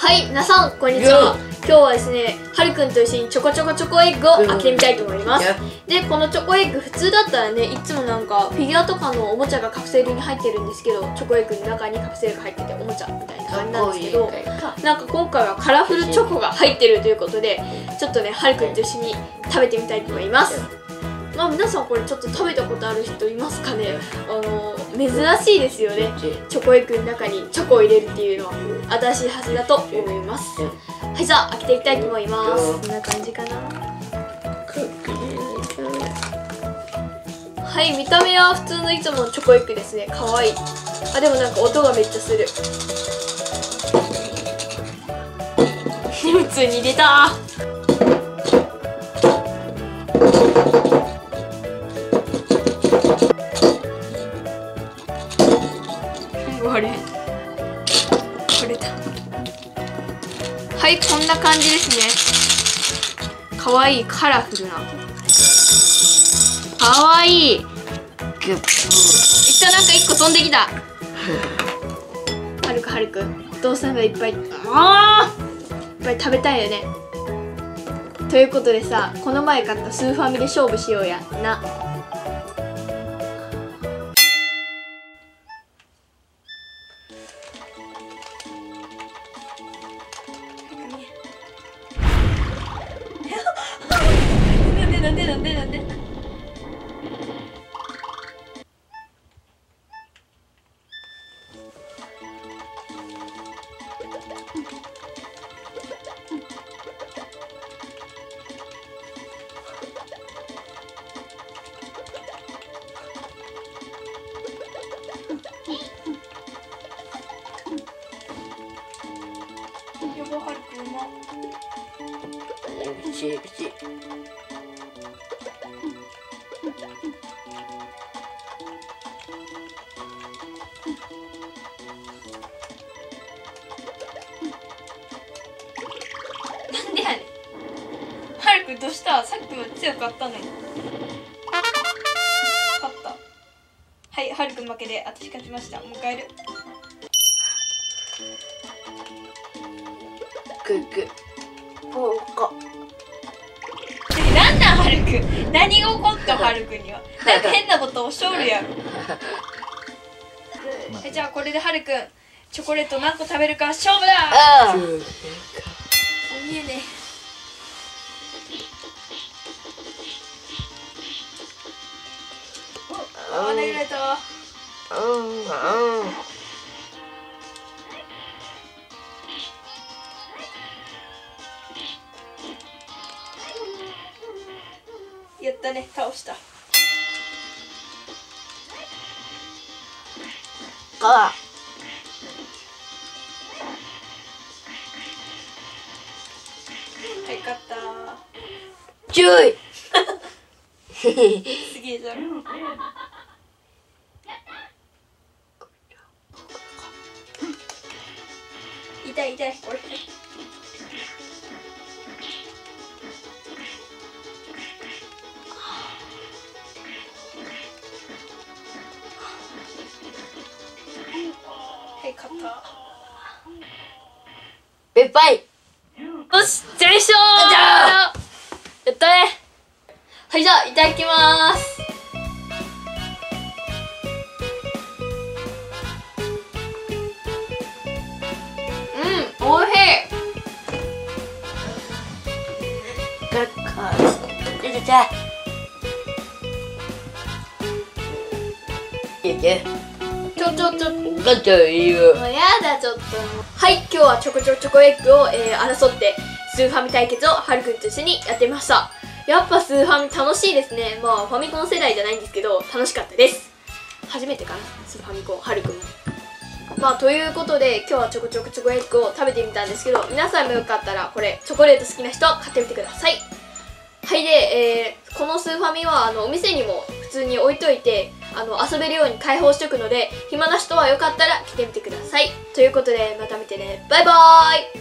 はい、皆さんこんにちは。今日はですね、はるくんと一緒にチョコチョコチョコエッグを開けてみたいと思います。で、このチョコエッグ普通だったらね、いつもなんかフィギュアとかのおもちゃがカプセルに入ってるんですけど、チョコエッグの中にカプセルが入ってておもちゃみたいな感じなんですけど、なんか今回はカラフルチョコが入ってるということで、ちょっとね、はるくんと一緒に食べてみたいと思います。まあ皆さんこれちょっと食べたことある人いますかね。珍しいですよね。チョコエッグの中にチョコを入れるっていうのは新しいはずだと思います。はい、じゃあ開けていきたいと思います。こんな感じかな。はい、見た目は普通のいつものチョコエッグですね。かわいい。あ、でもなんか音がめっちゃする。普通に出た。割れた。はい、こんな感じですね。かわいい、カラフルな。かわいい。いった、なんか一個飛んできた。はるくん、お父さんがいっぱい食べたいよね。ということでさ、この前買ったスーファミで勝負しようやな。なんではるくんもなんでやねん。はるくんどうした？さっきも強かったのに。勝った。はい、はるくん負けで私勝ちました。もう一回やる。なんなんはるくん、何が起こったはるくんには。なんか変なことおっしゃるやろ。じゃあこれではるくんチョコレート何個食べるか勝負だ。見えねえ。投げられた。やったね、倒した。はい、勝った。 注意。 すげえじゃん。痛いこれ。はい、勝った。 いっぱい。 よし、全勝。やったね。はい、じゃあいただきます。おいしい。 ガチャいいよ。 もうやだ、ちょっと。はい、今日はチョコチョコエッグを、争ってスーファミ対決をはるくんと一緒にやってみました。やっぱスーファミ楽しいですね。まあファミコン世代じゃないんですけど楽しかったです。初めてかな、スーファミコン、はるくんも。まあということで今日はチョコチョコチョコエッグを食べてみたんですけど、皆さんもよかったらこれチョコレート好きな人買ってみてください。はい、で、このスーファミはお店にも普通に置いといて遊べるように開放しておくので、暇な人はよかったら来てみてください。ということでまた見てね。バイバーイ。